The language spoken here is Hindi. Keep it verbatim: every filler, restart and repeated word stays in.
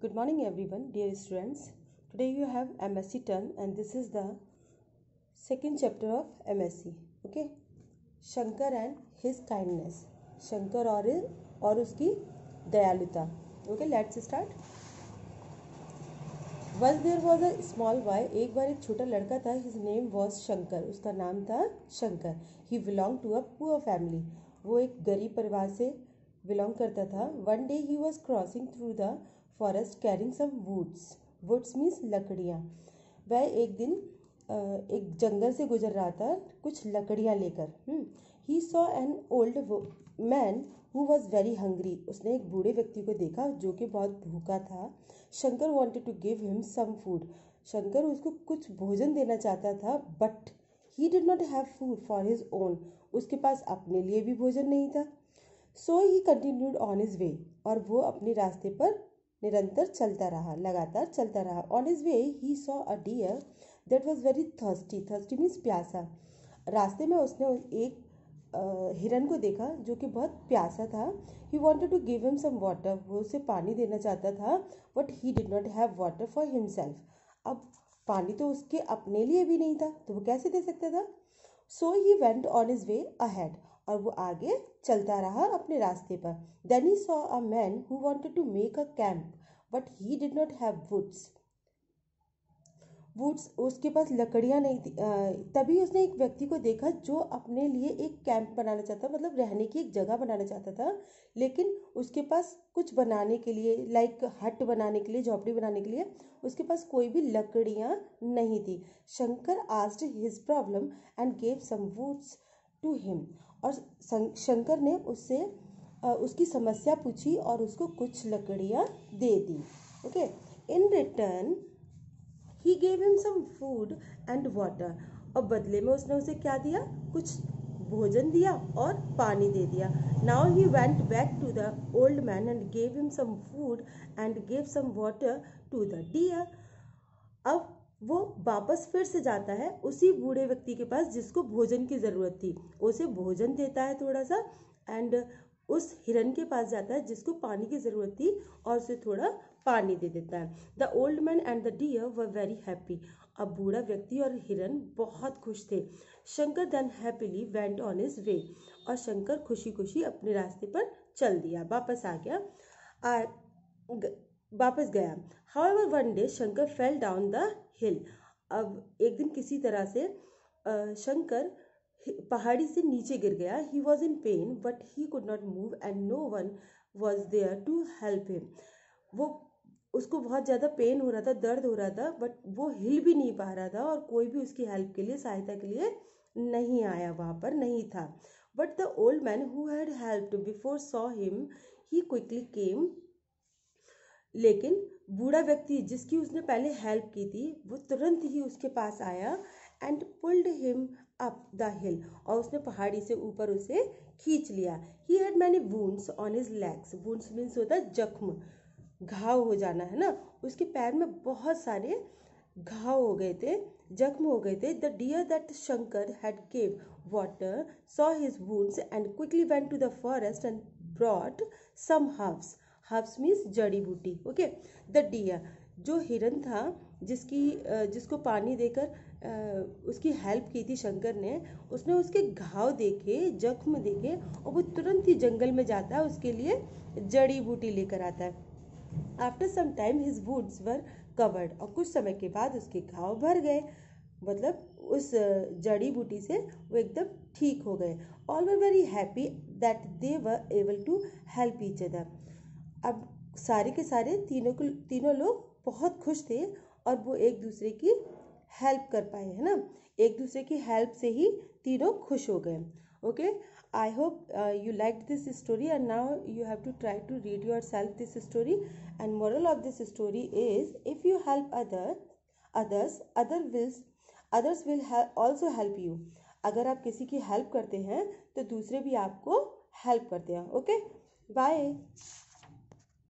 Good morning everyone, dear students. Today you have M S c term and this is the second chapter of M S c. Okay. Shankar and his kindness. Shankar और और उसकी दयालुता. Okay, let's start. Once there was a small boy. एक बार एक छोटा लड़का था. His name was Shankar. उसका नाम था Shankar. He belonged to a poor family. वो एक गरीब परिवार से belong करता था. One day he was crossing through the forest carrying some woods. Woods means लकड़ियाँ. वह एक दिन एक जंगल से गुजर रहा था कुछ लकड़ियाँ लेकर. He saw an old man who was very hungry. उसने एक बूढ़े व्यक्ति को देखा जो कि बहुत भूखा था. Shankar wanted to give him some food. Shankar उसको कुछ भोजन देना चाहता था but he did not have food for his own. उसके पास अपने लिए भी भोजन नहीं था. So he continued on his way. और वो अपने रास्ते पर निरंतर चलता रहा, लगातार चलता रहा. On his way he saw a deer that was very thirsty. Thirsty means प्यासा. रास्ते में उसने एक हिरन को देखा जो कि बहुत प्यासा था. He wanted to give him some water. वो उसे पानी देना चाहता था but he did not have water for himself. अब पानी तो उसके अपने लिए भी नहीं था तो वो कैसे दे सकता था. So he went on his way ahead. और वो आगे चलता रहा अपने रास्ते पर. Then he saw a man who wanted to make a camp, but he did not have woods. Woods उसके पास लकड़ियाँ नहीं थी. तभी उसने एक व्यक्ति को देखा जो अपने लिए एक कैंप बनाना चाहता, मतलब रहने की एक जगह बनाना चाहता था, लेकिन उसके पास कुछ बनाने के लिए, लाइक हट बनाने के लिए, झोपड़ी बनाने के लिए उसके पास कोई भी लकड़ियाँ नहीं थी. Shankar asked his problem and gave some woods to him. और शंकर ने उससे उसकी समस्या पूछी और उसको कुछ लकड़ियाँ दे दी. Okay. In return he gave him some food and water. और बदले में उसने उसे क्या दिया, कुछ भोजन दिया और पानी दे दिया. Now he went back to the old man and gave him some food and gave some water to the deer. अब वो वापस फिर से जाता है उसी बूढ़े व्यक्ति के पास जिसको भोजन की ज़रूरत थी. उसे भोजन देता है थोड़ा सा एंड उस हिरन के पास जाता है जिसको पानी की ज़रूरत थी और उसे थोड़ा पानी दे देता है. The old man and the deer were very happy. अब बूढ़ा व्यक्ति और हिरन बहुत खुश थे. Shankar then happily went on his way. और शंकर खुशी खुशी अपने रास्ते पर चल दिया, वापस आ गया आ, ग, वापस गया. However, one day Shankar fell down the hill. अब एक दिन किसी तरह से शंकर पहाड़ी से नीचे गिर गया. He was in pain, but he could not move and no one was there to help him. वो उसको बहुत ज़्यादा पेन हो रहा था, दर्द हो रहा था, बट वो हिल भी नहीं पा रहा था और कोई भी उसकी हेल्प के लिए, सहायता के लिए नहीं आया, वहाँ पर नहीं था. But the old man who had helped before saw him. He quickly came. लेकिन बूढ़ा व्यक्ति जिसकी उसने पहले हेल्प की थी वो तुरंत ही उसके पास आया and pulled him up the hill. और उसने पहाड़ी से ऊपर उसे खींच लिया. He had many wounds on his legs. Wounds means होता है जख्म, घाव हो जाना है ना. उसके पैर में बहुत सारे घाव हो गए थे, जख्म हो गए थे. The deer that Shankar had give water saw his wounds and quickly went to the forest and brought some herbs. Herbs means जड़ी बूटी. ओके. द डियर जो हिरन था जिसकी जिसको पानी देकर उसकी हेल्प की थी शंकर ने, उसने उसके घाव देखे, जख्म देखे और वो तुरंत ही जंगल में जाता है, उसके लिए जड़ी बूटी लेकर आता है. After some time his woods were covered. और कुछ समय के बाद उसके घाव भर गए, मतलब उस जड़ी बूटी से वो एकदम ठीक हो गए. All were very happy that they were able to help each other. अब सारे के सारे तीनों को तीनों लोग बहुत खुश थे और वो एक दूसरे की हेल्प कर पाए, है ना. एक दूसरे की हेल्प से ही तीनों खुश हो गए. Okay. I hope you like this story and now you have to try to read yourself this story. And moral of this story is if you help other others other will others will also help you. अगर आप किसी की हेल्प करते हैं तो दूसरे भी आपको हेल्प करते हैं. ओके. बाय.